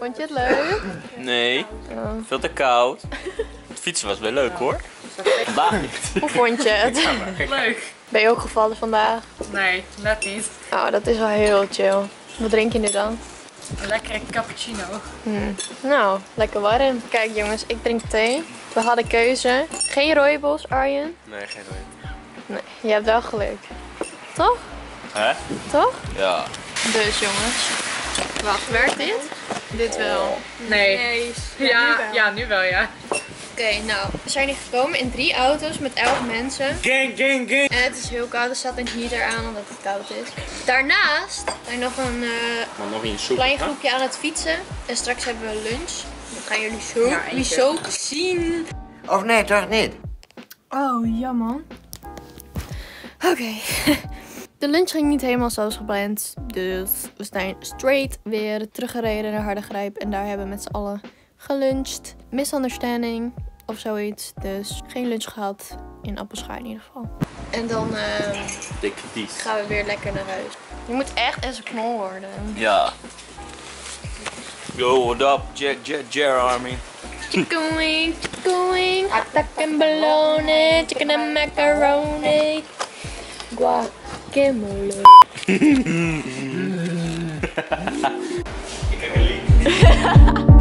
Vond je het leuk? Nee, veel te koud. Het fietsen was wel leuk hoor. Vandaag niet. Hoe vond je het? Leuk. Ben je ook gevallen vandaag? Nee, net niet. Oh, dat is wel heel chill. Wat drink je nu dan? Een lekkere cappuccino. Nou, lekker warm. Kijk jongens, ik drink thee. We hadden keuze. Geen rooibos, Arjen. Nee, geen reden. Nee, je hebt wel geluk. Toch? Hè? Toch? Ja. Dus jongens. Wacht, werkt dit? Dit wel. Nee. Ja, nu wel ja. Oké, nou, we zijn hier gekomen in 3 auto's met 11 mensen. Gang, gang, gang. En het is heel koud, er staat een heater aan omdat het koud is. Daarnaast zijn nog een Maar nog in soep. klein groepje aan het fietsen. En straks hebben we lunch. Dat gaan jullie Ja, zo zien. Of nee, toch niet? Oh, ja man. Oké. De lunch ging niet helemaal zoals gepland. Dus we zijn straight weer teruggereden naar Hardergrijp. En daar hebben we met z'n allen geluncht. Misunderstanding of zoiets. Dus geen lunch gehad. In Appelschaar in ieder geval. En dan Dikke dies. gaan we weer lekker naar huis. Je moet echt eens een knol worden. Ja. Yo, what up, Jer Army? Chicken wing, hot and bologna, chicken and macaroni, guacamole. Ik heb een lied.